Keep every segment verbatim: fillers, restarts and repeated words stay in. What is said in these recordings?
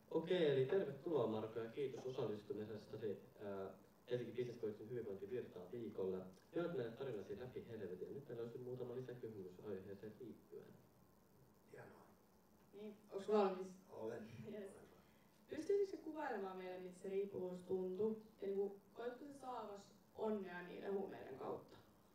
Okei, eli tervetuloa Marko ja kiitos osallistumisestasi ää, Helsinki Business Coachin hyvinvointivirtaa viikolla. Joit meille tarinasi läpi helvetin ja nyt meillä olisi muutama lisäkysymys aiheeseen liittyen. Hienoa. Niin, onko valmis? Olen. Yes. Pystyisikö kuvailemaan meille, miltä se riippuvuus tuntuu? Ja niin koetko se saavas onnea niiden huumeiden kautta?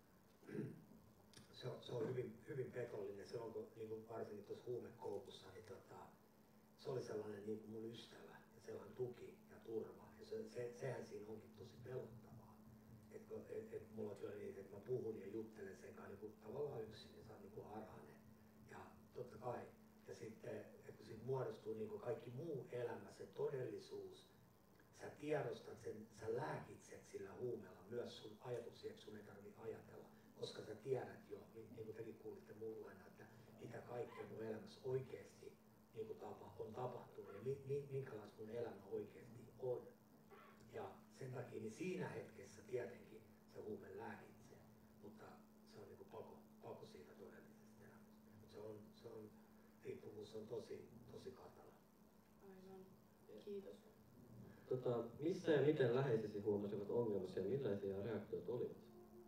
Se on, se on hyvin, hyvin petollinen. Silloin kun niin kuin varsinkin tuossa huumekoukussa, niin tota, se oli sellainen niin kuin mun ystävä ja sellainen tuki ja turva. Ja se, se, sehän siinä onkin tosi pelottavaa. Että et, et mulla on kyllä niin, että mä puhun ja juttelen sen kanssa niin kuin tavallaan yksin ja sä oot niin kuin harhainen. Ja totta kai. Ja sitten, että kun siitä muodostuu niin kuin kaikki muu elämä, se todellisuus, sä tiedostat sen, sä lääkitset sillä huumeella myös sun ajatuksia, että sun ei tarvitse ajatella. Koska sä tiedät jo, niin kuin tekin kuulitte mulla, että mitä kaikkea mun elämässä oikeasti niin kuin tapa, on tapahtunut ja mi, mi, minkälaista mun elämä oikeasti on. Ja sen takia niin siinä hetkessä tietenkin se huume lääkitsee, mutta se on niin kuin pako, pako siitä todellisesta elämästä. Mutta se on, se on, riippuvuus on tosi, tosi katala. Aivan. Kiitos. Tota, missä ja miten läheisesi huomasivat ongelmassa ja millaisia reaktioita olivat?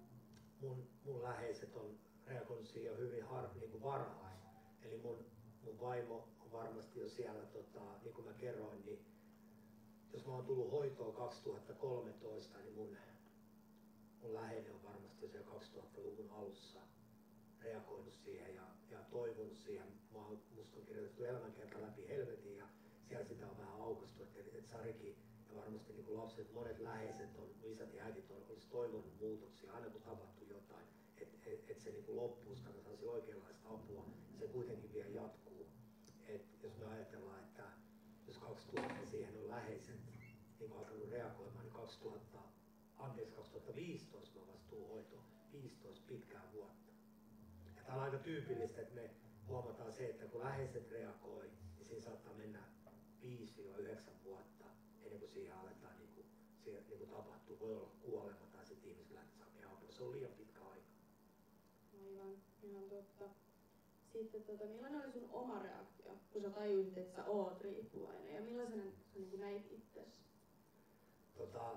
Mun, mun läheiset on reagoinut siihen hyvin har, niin kuin varhain. Eli mun, mun vaimo on varmasti jo siellä, tota, niin kuin mä kerroin, niin jos mä oon tullut hoitoon kaksituhattakolmetoista, niin mun, mun läheinen on varmasti jo siellä kaksituhattaluvun alussa reagoinut siihen ja, ja toivonut siihen. Mä oon, musta on kirjoitettu elämänkerta läpi helvetin ja siellä sitä on vähän aukastu, että, että Sarikin ja varmasti niin kuin lapset, monet läheiset on, isät ja äidit on, olisi toivonut muutoksia aina kun tapahtuu jotain, että et, et se niin kuin loppuisi, että saisi oikeanlaista apua ja se kuitenkin vielä jatkuu. Et jos me ajatellaan, että jos kaksituhatta siihen on läheiset niin kuin alkanut reagoimaan, niin kaksituhatta, anteeksi, kaksituhattaviisitoista mä vastuun hoitoon, viisitoista pitkää vuotta. Ja tämä on aika tyypillistä, että me huomataan se, että kun läheiset reagoi, niin siinä saattaa mennä viisi yhdeksän vuotta ennen kuin siihen aletaan niin kuin, siihen, niin kuin tapahtuu, voi olla kuolema tai sitten ihmiset lähtee saamaan apua. Se on liian pitkä aika. Aivan, ihan totta. Sitten tota, millainen oli sun oma reaktio, kun sä tajusit, että sä oot riippuvainen ja millaisena sä niin kuin näit itsesi? Tota,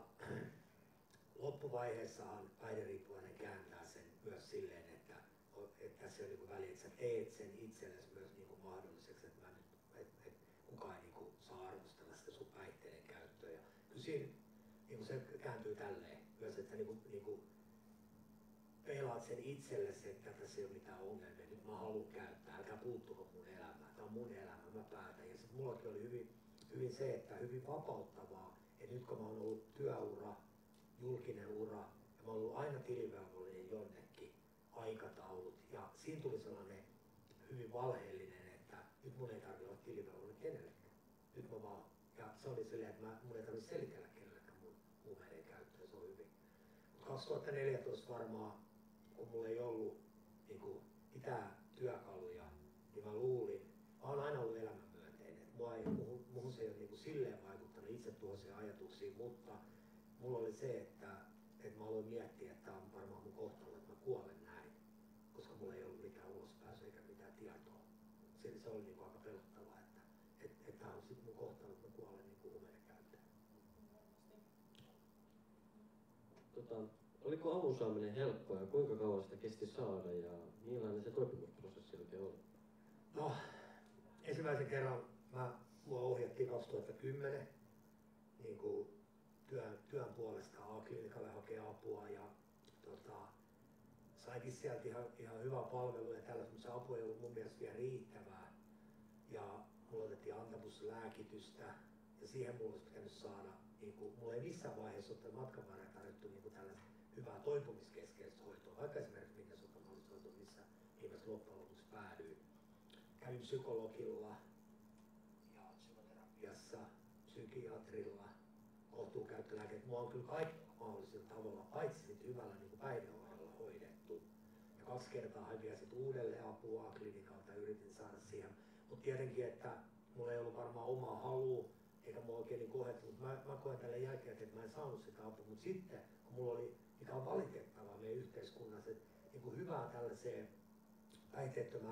loppuvaiheessahan päihderiippuvainen kääntää sen myös silleen, että, että se on niin kuin väli, että sä teet sen itsellesi myös niin kuin mahdolliseksi, että mä nyt, et, et, kukaan ei niin kuin saa arvostella sitä sun päihteiden käyttöä. Ja kyllä siinä niin kuin se kääntyy tälleen myös, että niin kuin, niin kuin peilaat sen itsellesi, että tässä ei ole mitään ongelmia, nyt mä haluan käyttää, älkää puuttuko mun elämään, tämä on mun elämä, mä päätän. Ja sitten mullakin oli hyvin, hyvin se, että hyvin vapauttavaa, että nyt kun mä oon ollut työura, julkinen ura, ja mä oon ollut aina tilivelvollinen jonnekin, aikataulut, ja siinä tuli sellainen hyvin valheellinen, että nyt mun ei tarvitse olla tilivelvollinen kenellekään. Nyt mä vaan, ja se oli silleen, että mä, mun ei tarvitse selitellä kenellekään mun huumeiden käyttöä, se on hyvin. kaksituhattaneljätoista varmaan, kun mulla ei ollut niin kuin, mitään työkaluja, niin mä luulin, mä oon aina ollut elämänmyönteinen. Mua ei, muhun, muhun se ei ole niin kuin silleen vaikuttanut itsetuhoisiin ajatuksiin, mutta mulla oli se, että, että mä aloin miettiä, että tämä on varmaan mun kohtalo, että mä kuolen näin, koska mulla ei ollut mitään ulospääsyä eikä mitään tietoa. Se, se oli niin kuin aika pelottavaa, että että että tämä on sitten mun kohtalo, että mä kuolen niin kuin huumeiden käyttäjä. Tota, oliko avun saaminen helppoa ja kuinka kauan sitä kesti saada ja millainen se toipumusprosessi oikein oli? No, ensimmäisen kerran mä, mua ohjattiin kaksituhattakymmenen niin kuin työn, työn puolesta A-klinikalle hakea apua ja tota, saikin sieltä ihan, ihan hyvää palvelua ja tällä semmoista apua ei ollut mun mielestä vielä riittävää. Ja mulla otettiin antamuslääkitystä ja siihen mulla olisi pitänyt saada, niin kuin, mulla ei missään vaiheessa ole matkan varrella tarjottu niin kuin tällaista hyvää toipumiskeskeistä hoitoa, vaikka esimerkiksi Minnesota-mallista hoitoa, missä ihmiset loppujen lopuksi päädyin. Kävin psykologilla ja psykoterapiassa, psykiatrilla, kohtuukäyttölääkkeet. Mua on kyllä kaikilla mahdollisilla tavalla, paitsi sit hyvällä niin kuin päihdehoidolla hoidettu. Ja kaksi kertaa hain vielä sit uudelleen apua klinikalta ja yritin saada siihen. Mutta tietenkin, että mulla ei ollut varmaan omaa halua, eikä mua oikein niin kohdettu, mutta mä, mä koen tälle jälkeen, että mä en saanut sitä apua. Mutta sitten, kun mulla oli, mikä on valitettavaa meidän yhteiskunnassa, että niin kuin hyvää tällaiseen päihteettömään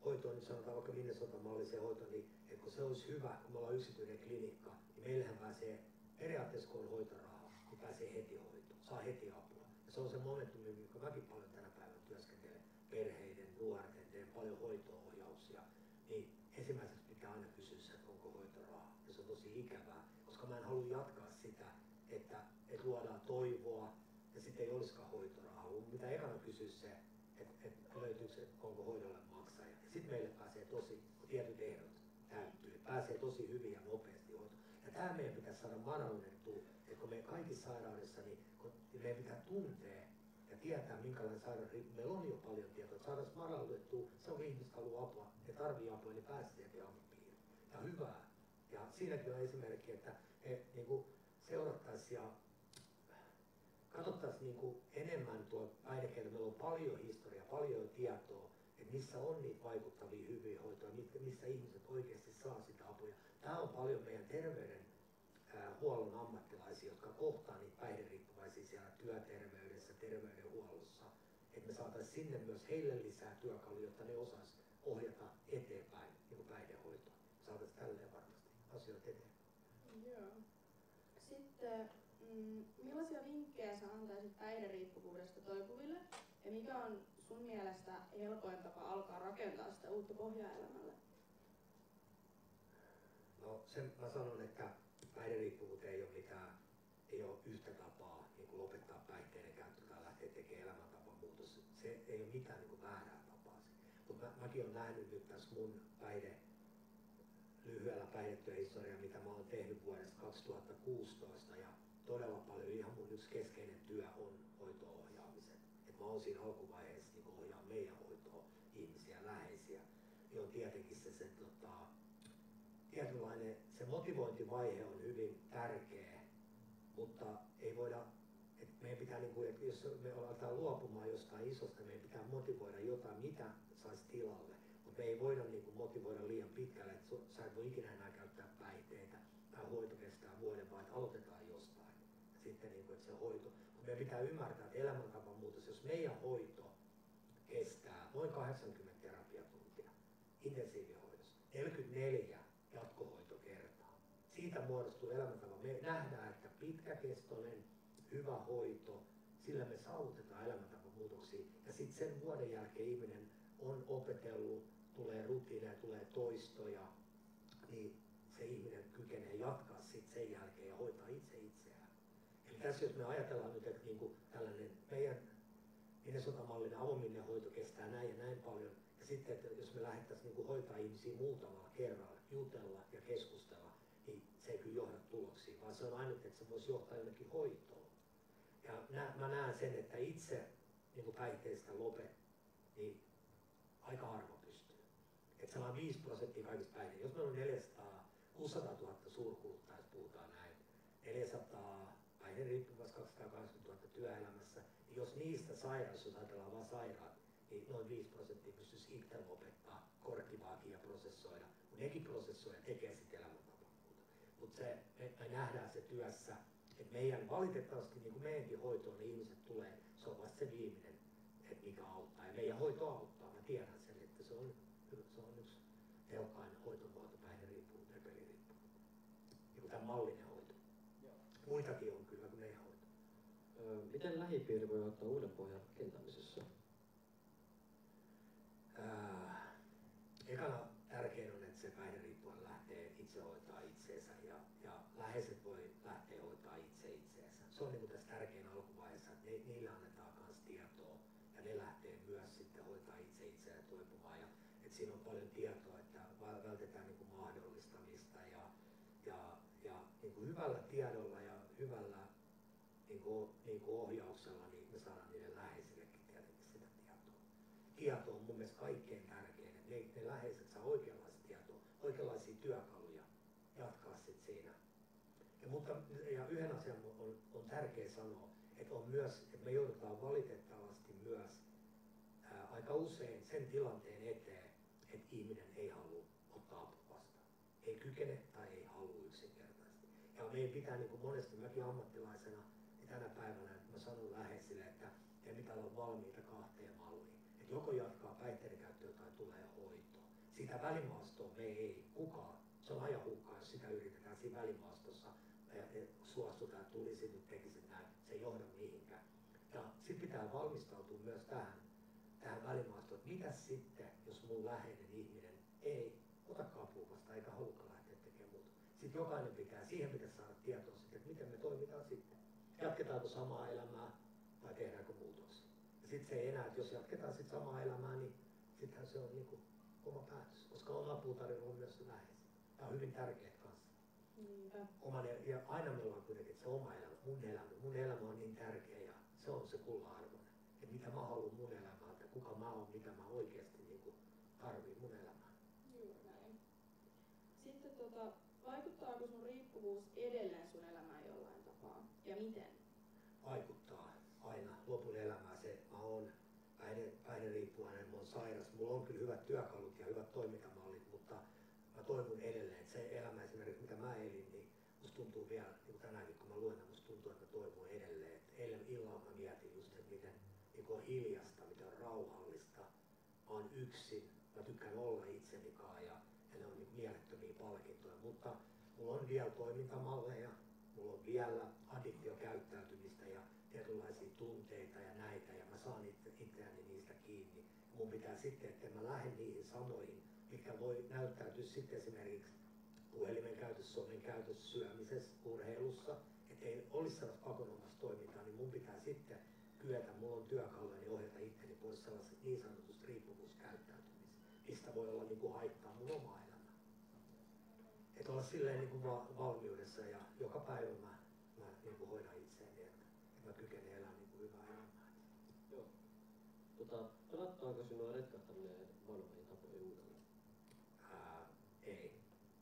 hoitoon, niin sanotaan vaikka Minnesota-malliseen hoitoon, niin että kun se olisi hyvä, kun me ollaan yksityinen klinikka, niin meillähän pääsee, periaatteessa kun on hoitorahaa, niin pääsee heti hoitoon, saa heti apua. Ja se on se momentumi, mikä mäkin paljon tänä päivänä työskentelen, perheiden, nuorten, teen paljon hoito-ohjauksia, niin ensimmäiseksi pitää aina kysyä se, että onko hoitorahaa. Ja se on tosi ikävää, koska mä en halua jatkaa sitä, että, että luodaan toivoa ja sitten ei olisikaan hoitorahaa. Mun pitää ekana kysyä se, että, että löytyykö se, onko hoidolle maksaja. Ja sitten meille pääsee tosi, kun tietyt ehdot täyttyy, pääsee tosi hyvin ja nopeasti hoitoon. Ja tämä meidän pitäisi saada madallettua, että kun me kaikissa sairaudessa, niin kun meidän pitää tuntea ja tietää, minkälainen sairaus riippuu. Meillä on jo paljon tietoa, että saadaan madallettua, se on ihmiset haluaa apua, ne tarvii apua, niin pääsee sieltä avun piiriin. Ja hyvää. Ja siinäkin on esimerkki, että me niin kuin seurattaisiin ja katsottaisiin niin kuin enemmän tuo päihdekieltä. Meillä on paljon historiaa, paljon tietoa, että missä on niitä vaikuttavia hyviä hoitoja, missä ihmiset oikeasti saa sitä apua. Tämä on paljon meidän terveydenhuollon ammattilaisia, jotka kohtaa niitä päihderiippuvaisia siellä työterveydessä, terveydenhuollossa. Että me saataisiin sinne myös heille lisää työkaluja, jotta ne osaisi ohjata eteenpäin niin kuin päihdehoitoa. Saataisiin tälleen varmasti asioita eteenpäin. Joo. Sitten mm, millaisia vinkkejä sä antaisit päihderiippuvuudesta toipuville ja mikä on sun mielestä helpoin tapa alkaa rakentaa sitä uutta pohjaa elämälle? No sen mä sanon, että päihderiippuvuuteen ei ole mitään, ei ole yhtä tapaa niin kuin lopettaa päihteiden käyttö tai lähteä tekemään elämäntapamuutos. Se ei ole mitään niin kuin väärää tapaa. Mutta mä, mäkin olen nähnyt nyt tässä mun päihde, lyhyellä päihdetyöhistoriaa, mitä mä oon tehnyt vuodesta kaksituhattakuusitoista ja todella paljon ihan mun yksi keskeinen työ on hoito-ohjaamisen. Et mä oon siinä alkuvaiheessa niin ohjaa meidän hoitoa ihmisiä, läheisiä. Niin on tietenkin se, se tota, tietynlainen, se motivointivaihe on hyvin tärkeä, mutta ei voida, että meidän pitää, niin kuin, että jos me aletaan luopumaan jostain isosta, meidän pitää motivoida jotain, mitä saisi tilalle. Mutta me ei voida niin kuin, motivoida liian pitkälle, että sä et voi ikinä enää käyttää päihteitä, tai hoito kestää vuoden, vaan että aloitetaan jostain. Ja sitten niin kuin, että se hoito. Mutta meidän pitää ymmärtää, että elämäntapamuutos, jos meidän hoito kestää noin kahdeksankymmentä terapiatuntia intensiivihoidossa, neljäkymmentäneljä jatkohoitokertaa. Siitä muodostuu elämäntapa. Me nähdään, että pitkäkestoinen, hyvä hoito, sillä me saavutetaan elämäntapamuutoksia. Ja sitten sen vuoden jälkeen ihminen on opetellut, tulee rutiineja, tulee toistoja, niin se ihminen kykenee jatkaa sitten sen jälkeen ja hoitaa itse itseään. Eli tässä jos me ajatellaan nyt, että niinku tällainen meidän Minnesota-mallinen avoiminen hoito kestää näin ja näin paljon, ja sitten, että jos me lähdettäisiin niinku hoitaa ihmisiä muutamalla kerralla, jutella ja keskustella, niin se ei kyllä johda tuloksiin, vaan se on ainut, että se voisi johtaa jonnekin hoitoon. Ja nä, mä näen sen, että itse niin päihteistä lopet, niin aika harva pystyy. Että sellainen viisi prosenttia kaikista päihteistä. Jos meillä on neljäsataa, kuusisataatuhatta suurkuluttajaa, jos puhutaan näin, neljäsataa päihderiippuvaista, kaksisataakahdeksankymmentätuhatta työelämässä, niin jos niistä sairaus, jos ajatellaan vain sairaat, niin noin viisi prosenttia pystyisi itse lopettaa korkivaakin ja prosessoida. Mutta nekin prosessoi ja tekee sitten elämäntapamuuta. Mutta se, me, me nähdään se työssä, että meidän valitettavasti niin kuin meidänkin hoitoon ne ihmiset tulee, se on vasta se viimeinen, että mikä auttaa. Ja meidän hoito auttaa, mä tiedän sen, että se on, se on yksi tehokkain hoitomuoto päihderiippuvuuteen ja peliriippuvuuteen. Niin kuin tämä mallinen hoito. Joo. Muitakin on kyllä kuin meidän hoito. Öö, miten lähipiiri voi ottaa uuden pohjan rakentamisessa? Ää, ekana tärkein on, että se päihderiippuvainen lähtee itse hoitaa itseensä ja, ja läheiset voi lähteä hoitaa itse itseensä. Se on niin kuin tässä tärkein alkuvaiheessa, että ne, niille annetaan myös tietoa ja ne lähtee myös sitten hoitaa itse itseään toipumaan. Ja, että siinä on paljon tietoa, että vältetään niin kuin mahdollistamista ja, ja, ja niin kuin hyvällä tiedolla ja hyvällä niin kuin, niin kuin ohjauksella niin me saadaan niille läheisillekin tietenkin sitä tietoa. Tieto on mun mielestä kaikkein tärkein, että ne, ne läheiset saa oikeanlaista tietoa, oikeanlaisia työkaluja jatkaa sitten siinä. Ja, mutta, ja yhden asian on, on tärkeä sanoa, että on myös, että me joudutaan valitettavasti myös ää, aika usein sen tilanteen eteen, että ihminen ei halua ottaa apua vastaan. Ei kykene tai ei halua yksinkertaisesti. Ja meidän pitää niin kuin monesti, mäkin ammattilaisena, niin tänä päivänä mä sanon läheisille, että teidän pitää olla valmiita kahteen malliin. Että joko jatkaa päihteiden käyttöä tai tulee hoitoon. sitä välimaastoa me ei kukaan, se on ajan hukkaa, jos sitä yritetään siinä välimaastossa ja suostutaan, että tulisi nyt tekisit näin, se ei johda mihinkään. Ja sitten pitää valmistautua myös tähän, tähän välimaastoon, että mitä sitten, jos mun läheinen ihminen ei ota apua vastaan eikä halukaan lähteä tekemään muuta. Sitten jokainen pitää, siihen pitäisi saada tietoa sitten, että miten me toimitaan sitten. Jatketaanko samaa elämää vai tehdäänkö muutoksia. Ja sitten se ei enää, että jos jatketaan sitten samaa elämää, niin sittenhän se on niinku oma päätös, koska on aputarina on myös se läheisiä. Tämä on hyvin tärkeät kanssa. Niinpä. Oman, ja aina meillä on kuitenkin se oma elämä, mun elämä. Mun elämä on niin tärkeä ja se on se kulla-arvoinen. Että mitä mä haluan mun elämältä, kuka mä oon, mitä mä oikeasti niin tarviin mun elämään. Juuri näin. Sitten tota, vaikuttaako sun riippuvuus edelleen sun elämään jollain tapaa? Ja miten? Vaikuttaa aina lopun elämää se, mä oon päihde, päihderiippuvainen, mä oon sairas. Mulla on kyllä hyvät työkalut ja hyvät toimintamallit, mutta mä toivon edelleen, että se elämä esimerkiksi mitä mä elin, niin musta tuntuu vielä, niin kuin tänäänkin kun mä luen, niin musta tuntuu, että mä toivon edelleen. Että eilen illalla mä mietin just, että miten niin on hiljasta, miten on rauhallista. Mä oon yksin, mä tykkään olla itsenikaan ja, ja ne on niin mielettömiä palkintoja, mutta mulla on vielä toimintamalleja, mulla on vielä addiktiokäyttäytymistä ja tietynlaisia tunteita ja näitä ja mä saan itse, itseäni niistä kiinni. Mun pitää sitten, että mä lähden niihin samoihin, mitkä voi näyttäytyä sitten esimerkiksi puhelimen käytössä, somen käytössä, syömisessä, urheilussa, että ei olisi sellaista pakonomasta toimintaa, niin mun pitää sitten kyetä, mulla on työkaluja, niin ohjata itseni pois sellaisesta niin sanotusta riippuvuuskäyttäytymistä, mistä voi olla niin kuin haittaa mun omaa elämää. Että olla silleen niin kuin va- valmiudessa ja joka päivä mä, mä niin kuin hoidan itseäni, että, että mä kykenen elämään niin kuin hyvää elämää. Joo. Tota, pelattaako sinua retkahtaminen vanhoihin tapoihin uudelleen? Ää, ei.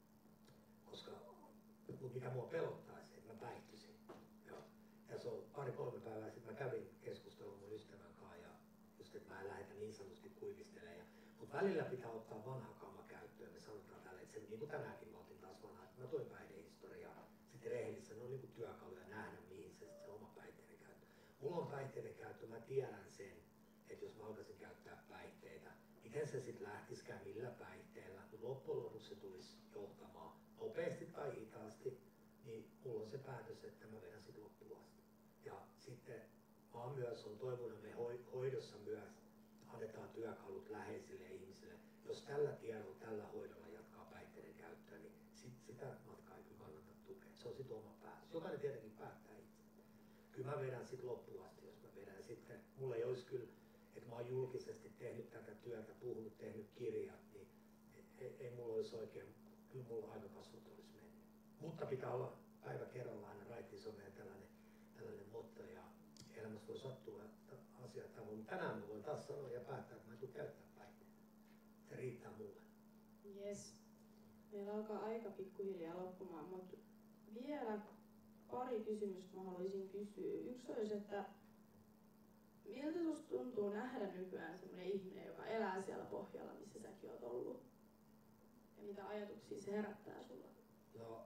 Koska mikä mua pelottaisi, että mä päihtyisin. Joo. Ja se on pari-kolme päivää sitten mä kävin keskustelua mun ystävän kanssa ja just, että mä en lähdetä niin sanotusti kuivistelemaan. Mutta välillä pitää ottaa vanha kamma käyttöön. Me sanotaan tälle, että se niin kuin tänäänkin mä otin taas vanhaa, että mä toin päihdehistoriaa. Sitten rehellisesti ne on niin kuin työkaluja nähdä, mihin se, se oma päihteiden käyttö. Mulla on päihteiden käyttö, mä tiedän sen, että jos mä alkaisin käyttää päihteitä, miten se sitten lähtisikään, millä päihteellä, mutta loppujen lopuksi se tulisi johtamaan nopeasti tai hitaasti, niin mulla on se päätös, että mä vedän sit loppuun asti. Ja sitten mä oon myös on toivonut, että me hoidossa myös annetaan työkalut läheisille ihmisille. Jos tällä tiedolla, tällä hoidolla jatkaa päihteiden käyttöä, niin sit, sitä matkaa ei kyllä kannata tukea. Se on sitten oma päätös. Jokainen tietenkin päättää itse. Kyllä mä vedän sit loppuun asti, jos mä vedän. Sitten mulla ei olisi kyllä, että mä oon julkisesti tehnyt tätä työtä, puhunut, tehnyt kirjat, niin ei, ei mulla olisi oikein, kyllä mulla aikakasvut olisi mennyt. Mutta pitää olla päivä kerrallaan aina raittisomeen tällainen, tällainen motto ja elämässä voi sattua asiat tavoin. Mutta tänään mä voin taas sanoa ja päättää, että mä en tule käyttää päihteitä. Se riittää mulle. Yes. Meillä alkaa aika pikkuhiljaa loppumaan, mutta vielä pari kysymystä mä haluaisin kysyä. Yksi olisi, että miltä susta tuntuu nähdä nykyään sellainen ihminen, joka elää siellä pohjalla, missä säkin oot ollut? Ja mitä ajatuksia se herättää sulla? No,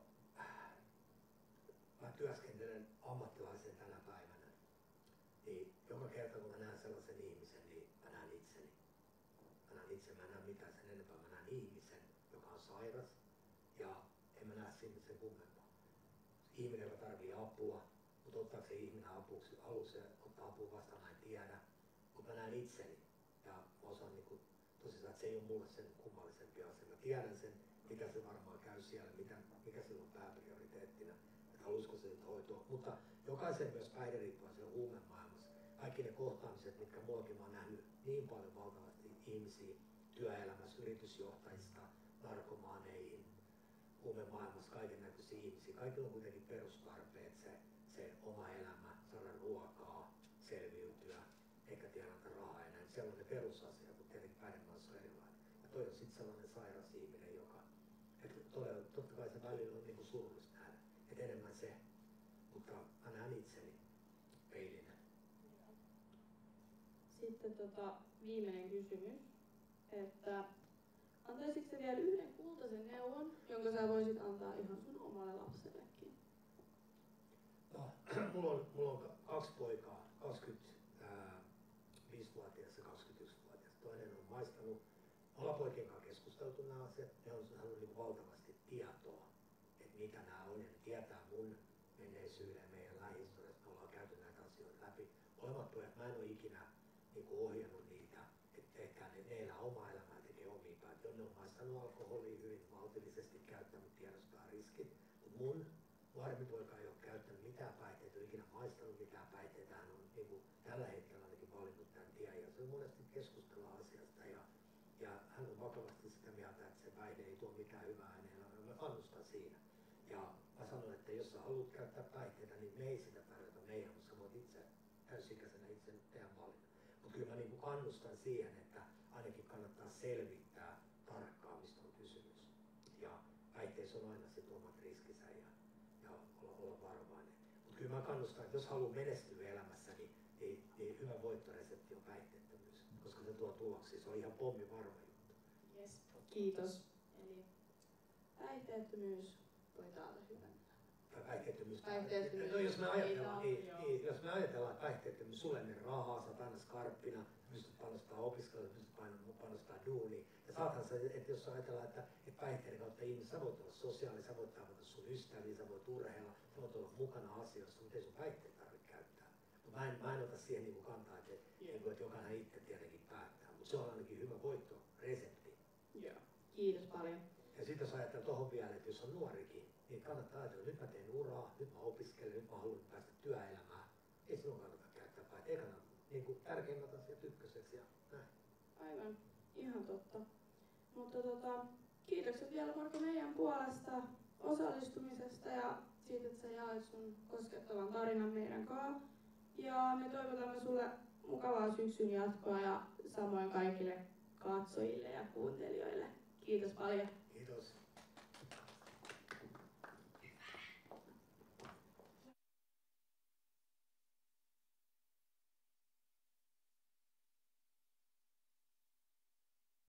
mä työskentelen ammattilaisen tänä päivänä. Niin joka kerta kun mä näen sellaisen ihmisen, niin mä näen itseni. Mä näen itse, mä en näe mitään sen enempää. Mä näen ihmisen, joka on sairas ja en mä näe sinne sen kummempaa. Ihminen, joka tarvii apua, mutta ottaako se ihminen apuksi, haluaa se ottaa apua vastaan, mä en tiedä. Mutta mä näen itseni ja mä osaan niin kuin, tosissaan, että se ei ole mulle sen kummallisempi asia. Mä tiedän sen, mitä se varmaan käy siellä, mitä, mikä sillä on pääprioriteettina, että haluaisiko se nyt hoitoa. Mutta jokaisen myös päihderiippuvaisen huumemaailmassa, kaikki ne kohtaamiset, mitkä muakin mä oon nähnyt niin paljon valtavasti ihmisiä työelämässä, yritysjohtajista, narkomaaneihin, huumemaailmassa, kaiken näköisiä ihmisiä. Kaikilla on kuitenkin perustarpeet, se, se oma elämä, saada ruokaa, selviytyä, eikä tienata rahaa enää. Se on ne perusasia, mutta tietenkin päihdemaailmassa on erilainen. Ja toi on sitten sellainen sairas ihminen, joka, että todella, totta kai se välillä on niinku surullista nähdä, että enemmän se, mutta mä näen itseni peilinä. Sitten tota, viimeinen kysymys, että antaisitko sä vielä yhden kultaisen neuvon, jonka sä voisit antaa ihan sun omalle lapsellekin? No, mulla on, mulla on kaksi poikaa, kaksikymmentäviisivuotias ja kaksikymmentäyksivuotias. Toinen on maistanut, me ollaan poikien kanssa keskustellut keskusteltu nämä asiat, ne on saanut niin valtavasti tietoa, että mitä nämä on, ja ne tietää mun menneisyyden, meidän lähihistoriasta, me ollaan käyty näitä asioita läpi. Molemmat pojat, mä en ole ikinä niin kuin ohjannut niitä, että tehkää ne, ne elää omaa elämää, tekee omia päätöjä. Ne on maistanut alkoholia hyvin maltillisesti, käyttänyt, tiedostaa riskit. Mutta mun nuorempi poika ei ole käyttänyt mitään päihteitä, ei ole ikinä maistanut mitään päihteitä. Hän on niin kuin, tällä hetkellä ainakin valinnut tämän tien, ja se on monesti keskustella asiasta. Ja, ja hän on vakavasti sitä mieltä, että se päihde ei tuo mitään hyvää hänen elämään. Mä kannustan siinä. Ja mä sanon, että jos sä haluat käyttää päihteitä, niin me ei sitä tarjota meidän, mutta sä voit itse täysikäisenä itse tehdä valinnan. Mutta kyllä mä niin kuin kannustan siihen, että ainakin kannattaa selvittää tarkkaan, mistä on kysymys. Ja päihteissä on aina sit omat riskinsä ja, ja olla, olla varovainen. Mutta kyllä mä kannustan, että jos haluaa menestyä elämässä, niin, niin, niin hyvä voittoresepti on päihteettömyys, koska se tuo tuloksia. Se on ihan pommi varma juttu. Yes. Kiitos. Eli päihteettömyys voi taata hyvän. Päihteettömyys. Päihteettömyys. No, jos me ajatellaan, Ei, niin, niin, jos me ajatellaan, että päihteettömyys, sulle menee rahaa, sä oot aina skarppina, pystyt panostamaan opiskeluun, pystyt panostamaan duuniin. Ja saathan sä, että jos ajatellaan, että, että päihteiden kautta ihminen, sä voit olla sosiaalinen, sä voit tavata sun ystäviä, sä voit urheilla, sä voit olla mukana asioissa, mutta ei sun päihteet tarvitse käyttää. Mutta mä en, mä en ota siihen niin kuin kantaa, että, yeah. että jokainen itse tietenkin päättää, mutta se on ainakin hyvä voittoresepti. Yeah. Kiitos paljon. Ja sitten jos ajatellaan tuohon vielä, että jos on nuorikin, niin kannattaa ajatella, että nyt mä teen uraa, nyt mä opiskelen, nyt mä haluan päästä työelämään. Ei sinun kannata käyttää päin. Ei kannata niin kuin tärkeimmät asiat ykköseksi ja näin. Aivan, ihan totta. Mutta tota, kiitokset vielä Marko meidän puolesta osallistumisesta ja siitä, että sä jaoit sun koskettavan tarinan meidän kanssa. Ja me toivotamme sulle mukavaa syksyn jatkoa ja samoin kaikille katsojille ja kuuntelijoille. Kiitos paljon. Kiitos.